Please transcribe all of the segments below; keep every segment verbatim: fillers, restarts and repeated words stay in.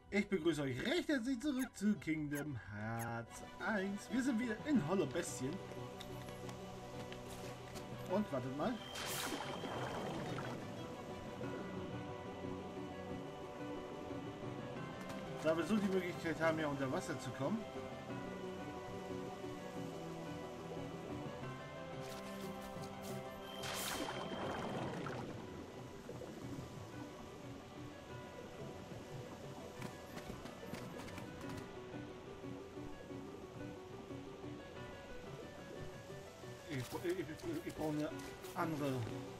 Ich begrüße euch recht herzlich zurück zu Kingdom Hearts eins. Wir sind wieder in Hollow Bestien. Und wartet mal. Da wir so die Möglichkeit haben, ja unter Wasser zu kommen. Ich, ich, ich, ich brauche eine andere.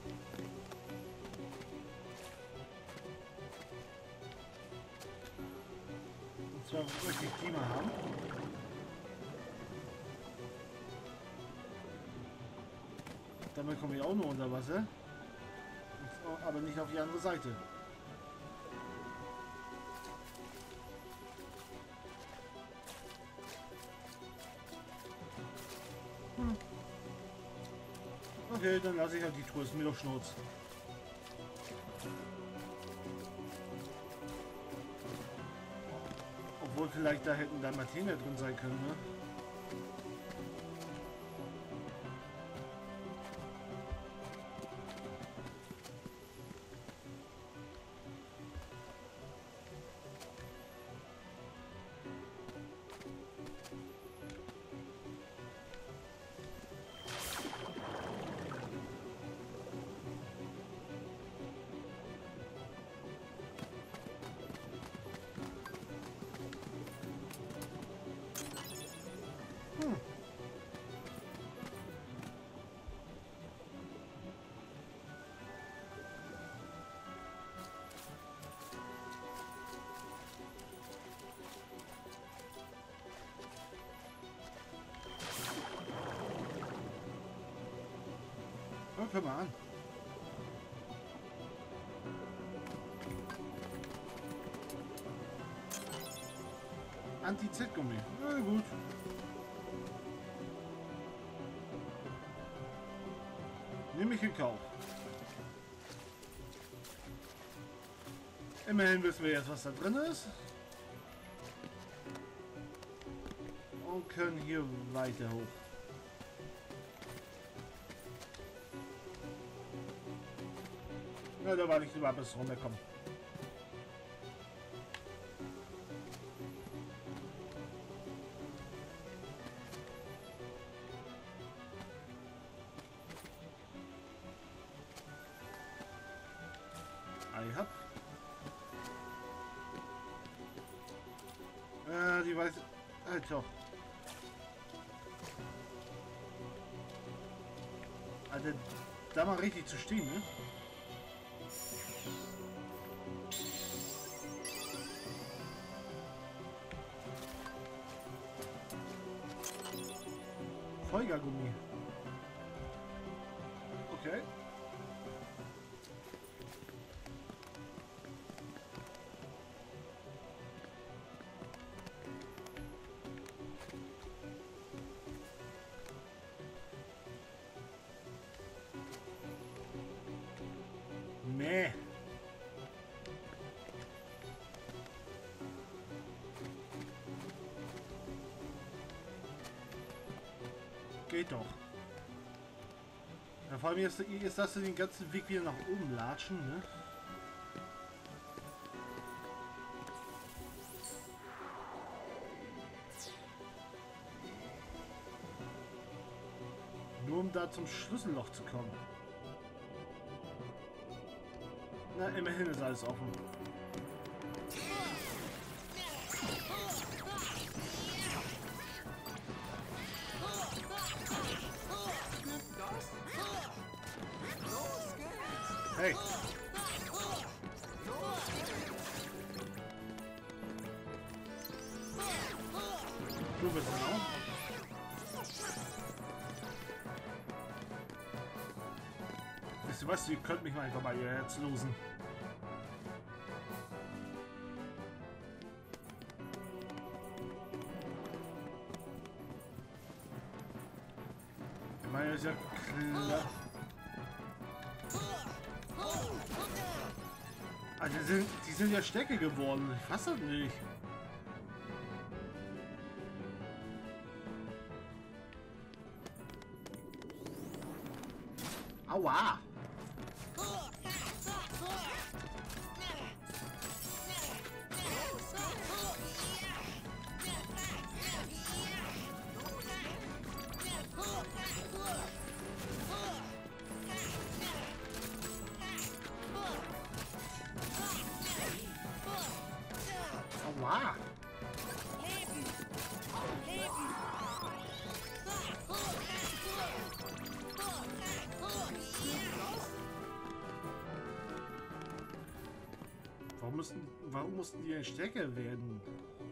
Und zwar möchte ich Klima haben. Damit komme ich auch nur unter Wasser. Aber nicht auf die andere Seite. Hm. Okay, dann lasse ich halt die Truhe. Ist mir doch Schnurz. Obwohl vielleicht da hätten da Martina drin sein können, ne? Hm. Oh, komm mal an. Anti-Z-Gummi. Na gut. Nehme ich in Kauf. Immerhin wissen wir jetzt, was da drin ist. Und können hier weiter hoch. Na, da warte ich lieber, bis runterkommen. Ich hab. Äh, die weiß. Halt doch. Alter, da mal richtig zu stehen, ne? Folgergummi. Okay. Nee. Geht doch. Ja, vor allem jetzt, jetzt hast du den ganzen Weg wieder nach oben latschen, ne? Nur um da zum Schlüsselloch zu kommen. Na, immerhin ist alles offen. Hey! Du bist es auch. Wisst ihr was? Ihr könnt mich mal einfach bei ihr Herz losen. Ich meine, ist ja klar. Also die sind, die sind ja Stecke geworden. Ich fasse das nicht. Aua! Aua! Warum mussten, warum mussten die denn stärker werden?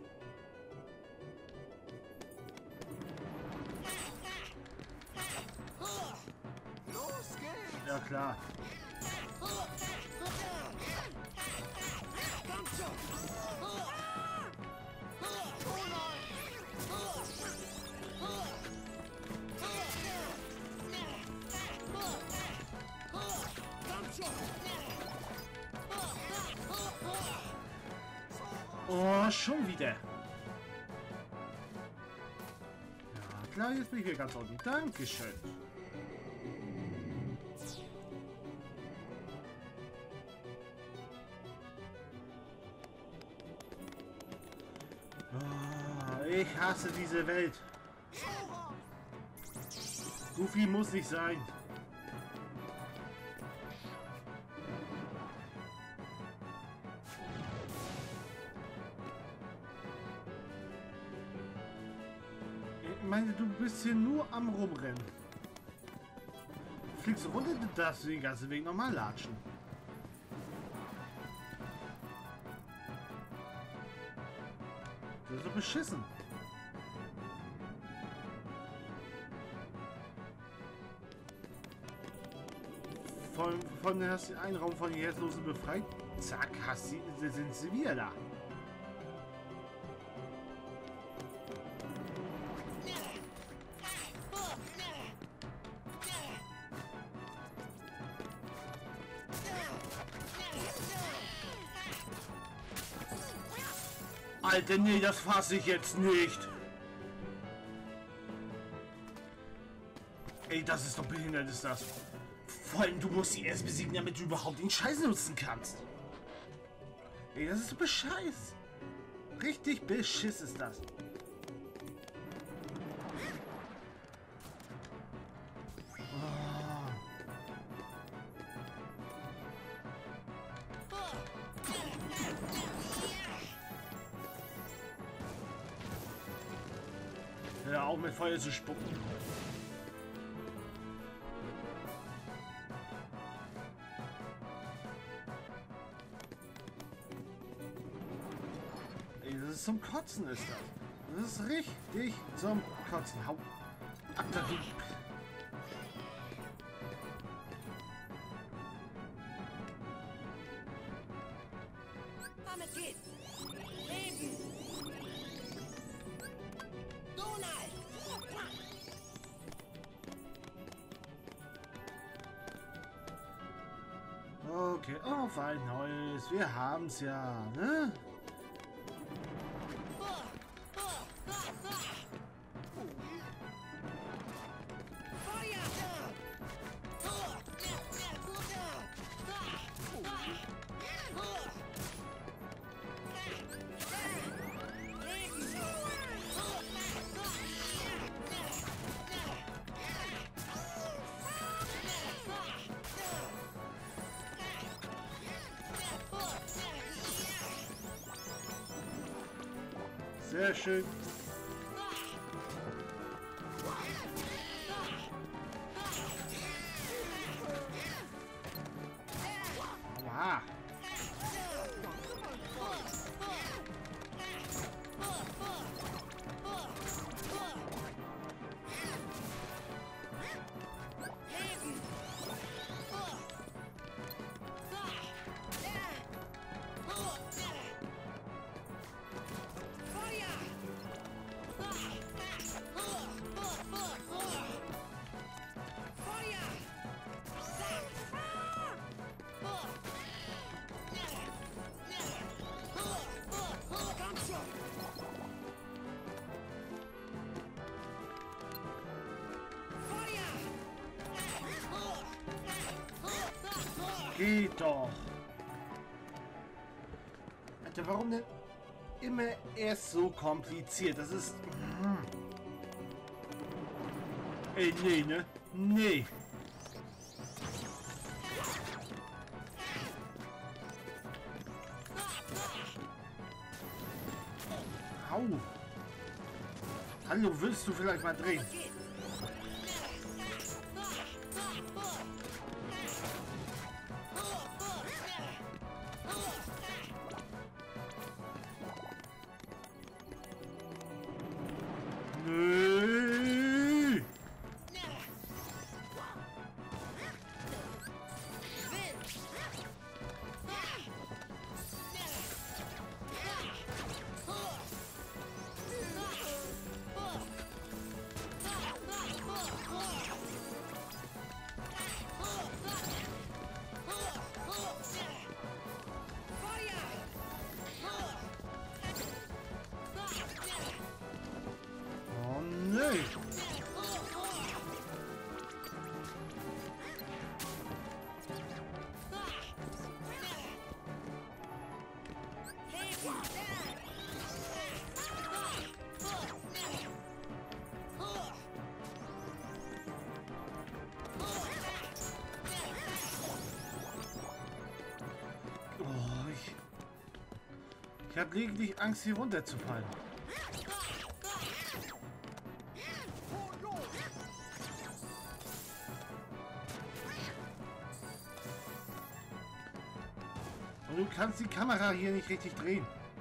Los geht's! Ja klar. Oh, schon wieder. Ja, klar, jetzt bin ich hier ganz unten. Dankeschön. Oh, ich hasse diese Welt. Goofy muss nicht sein. Ich meine, du bist hier nur am Rumrennen. Fliegst du runter, du darfst den ganzen Weg nochmal latschen. Das ist doch beschissen. Von, von hast du einen Raum von den Herzlosen befreit. Zack, hast sie, sind sie wieder da. Alter, nee, das fasse ich jetzt nicht. Ey, das ist doch behindert, ist das. Vor allem, du musst sie erst besiegen, damit du überhaupt den Scheiß nutzen kannst. Ey, das ist doch bescheiß. Richtig beschiss ist das. Hör auf mit Feuer zu spucken. Ey, das ist zum Kotzen ist das. Das ist richtig zum Kotzen. Hau ab da. Damit geht's. Leben. Donald. Okay, auf ein neues. Wir haben's ja, ne? Sehr schön. Aua. geht doch. Alter, warum denn immer erst so kompliziert? Das ist... Hm. Ey, nee, ne? Nee. Au. Hallo, willst du vielleicht mal drehen? Nö. Oh nö. Oh, ich ich habe lediglich Angst, hier runterzufallen. Und du kannst die Kamera hier nicht richtig drehen.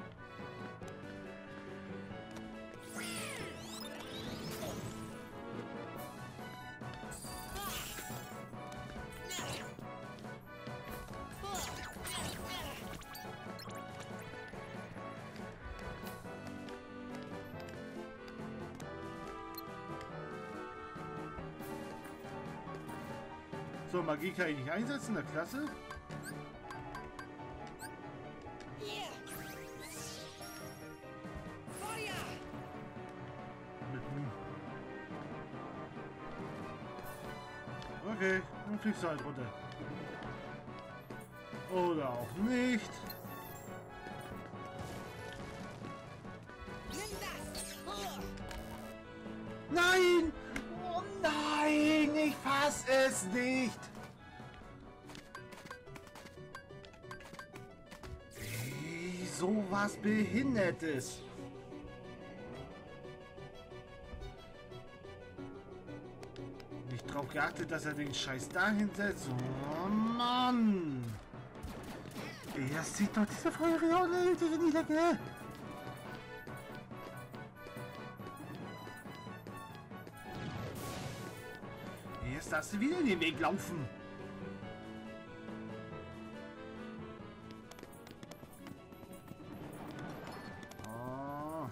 So, Magie kann ich nicht einsetzen, na klasse. Hier! Feuer! Mit hm. Okay, dann fliegst du halt runter. Oder auch nicht. Nimm das! Oh. Nein! Oh nein! Ich fass es nicht! Ey, sowas Behindertes! Nicht drauf geachtet, dass er den Scheiß dahin setzt. Oh Mann! Ey, das sieht doch diese Feuerwehr in die Decke! Jetzt darfst du wieder in den Weg laufen. Oh.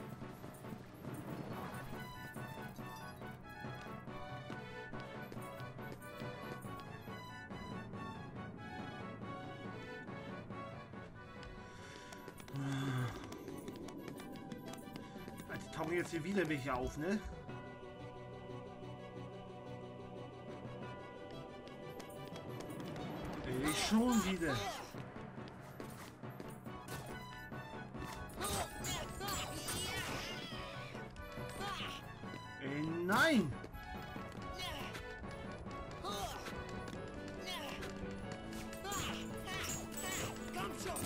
Die tauchen jetzt hier wieder welche auf, ne? Ich schon wieder. Ey, nein! Komm schon!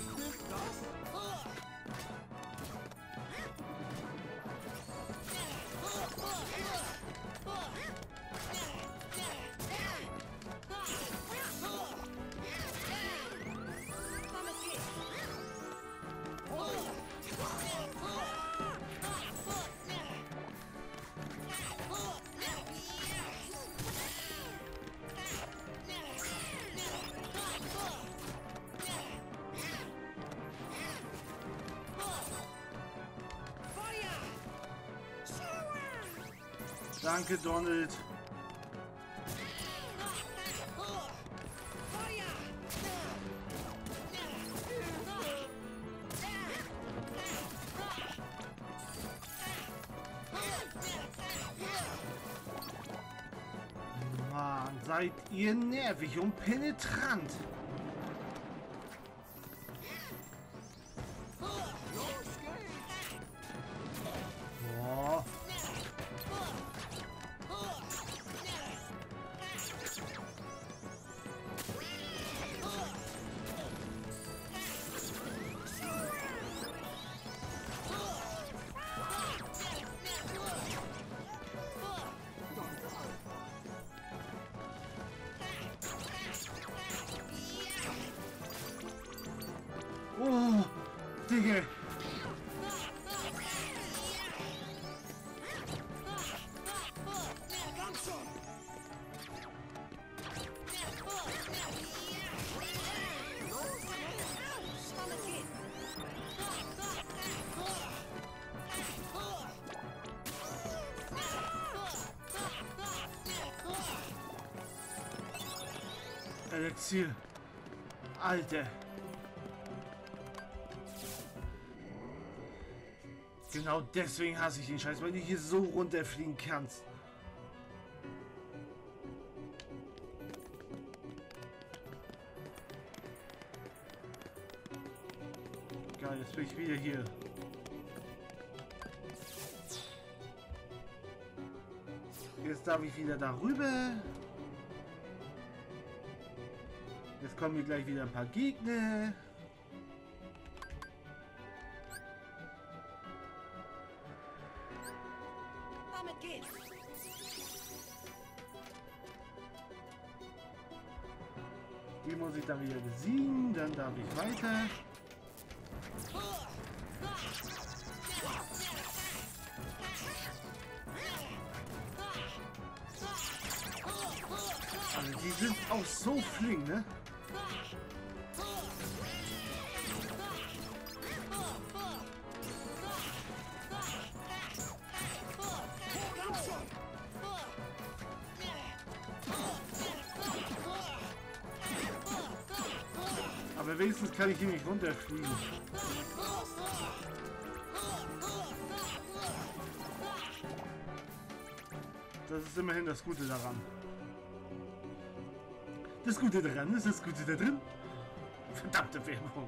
Danke, Donald. Mann, seid ihr nervig und penetrant. Digga. Komm schon! Damit geht's! Elixier. Alter. Genau deswegen hasse ich den Scheiß, weil du hier so runterfliegen kannst. Geil, jetzt bin ich wieder hier. Jetzt darf ich wieder darüber. Jetzt kommen hier gleich wieder ein paar Gegner. Damit geht's! Die muss ich dann wieder besiegen, dann darf ich weiter. Also die sind auch so flink, ne? Komm schon! Aber wenigstens kann ich hier nicht runterfliegen. Das ist immerhin das Gute daran. Das Gute daran ist das Gute da drin. Verdammte Werbung.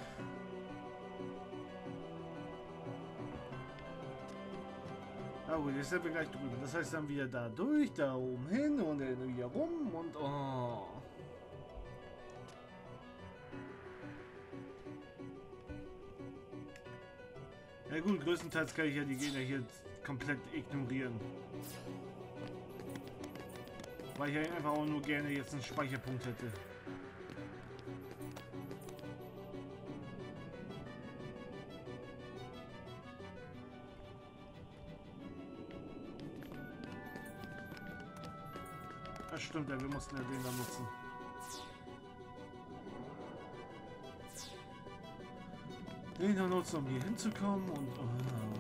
Na gut, jetzt sind wir gleich drüber. Das heißt dann wieder da durch, da oben hin und dann wieder rum und oh. Ja gut, größtenteils kann ich ja die Gegner hier komplett ignorieren. Weil ich einfach auch nur gerne jetzt einen Speicherpunkt hätte. Das stimmt, ja, wir mussten ja den da nutzen. Den da nutzen, um hier hinzukommen und... Oh.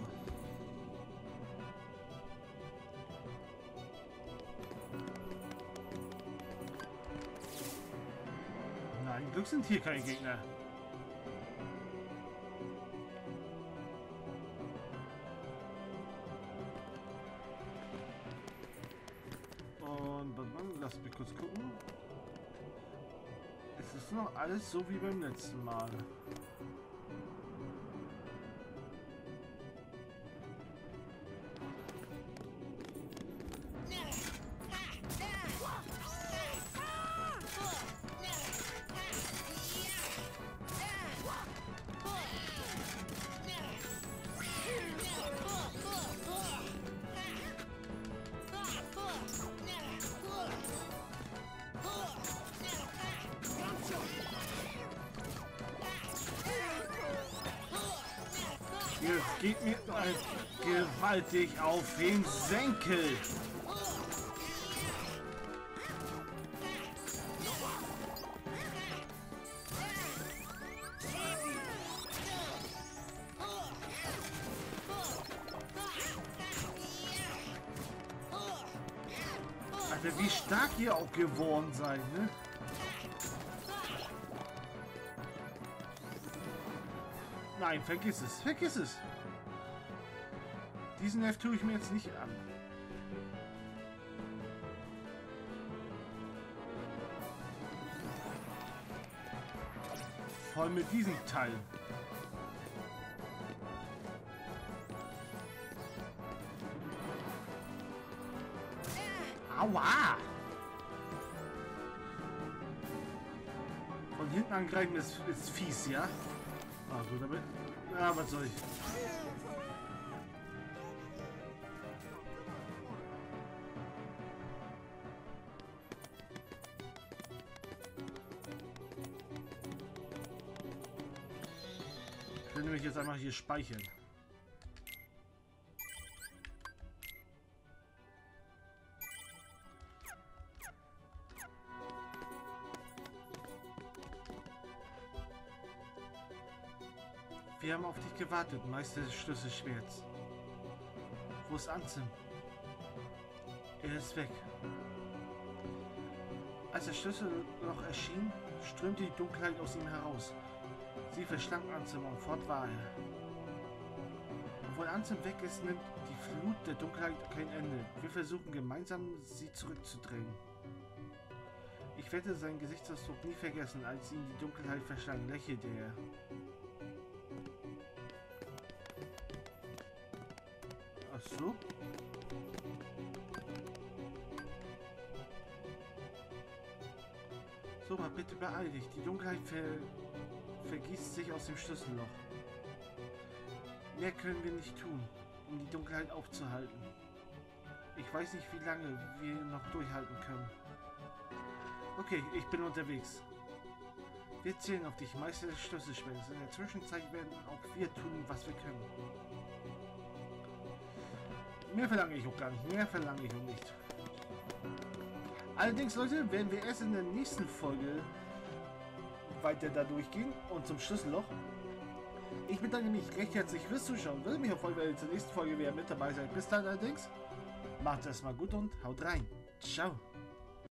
Nein, Glück sind hier keine Gegner. Und lass mich kurz gucken. Es ist noch alles so wie beim letzten Mal. Es geht mir gewaltig auf den Senkel. Alter, wie stark ihr auch geworden seid, ne? Nein, vergiss es, vergiss es. Diesen Nerv tue ich mir jetzt nicht an. Voll mit diesem Teil. Aua! Von hinten angreifen ist, ist fies, ja? Ah, gut, aber... Ja, was soll ich? will nämlich jetzt einmal hier speichern. Wir haben auf dich gewartet, Meister des Schlüsselschwerts. Wo ist Ansem? Er ist weg. Als das Schlüsselloch erschien, strömte die Dunkelheit aus ihm heraus. Sie verschlang Ansem und fort war er. Obwohl Ansem weg ist, nimmt die Flut der Dunkelheit kein Ende. Wir versuchen gemeinsam, sie zurückzudrängen. Ich werde seinen Gesichtsausdruck nie vergessen, als ihn die Dunkelheit verschlang, lächelte er. Ach so? So, mal bitte beeil dich. Die Dunkelheit ver vergießt sich aus dem Schlüsselloch. Mehr können wir nicht tun, um die Dunkelheit aufzuhalten. Ich weiß nicht, wie lange wir noch durchhalten können. Okay, ich bin unterwegs. Wir zählen auf dich, Meister des Schlüsselschwerts. In der Zwischenzeit werden auch wir tun, was wir können. Mehr verlange ich auch gar nicht. Mehr verlange ich auch nicht. Allerdings, Leute, werden wir erst in der nächsten Folge weiter da durchgehen und zum Schlüsselloch. Ich bedanke mich recht herzlich fürs Zuschauen. Würde mich auf jeden Fall zur nächsten Folge wieder mit dabei sein. Bis dann allerdings. Macht es mal gut und haut rein. Ciao.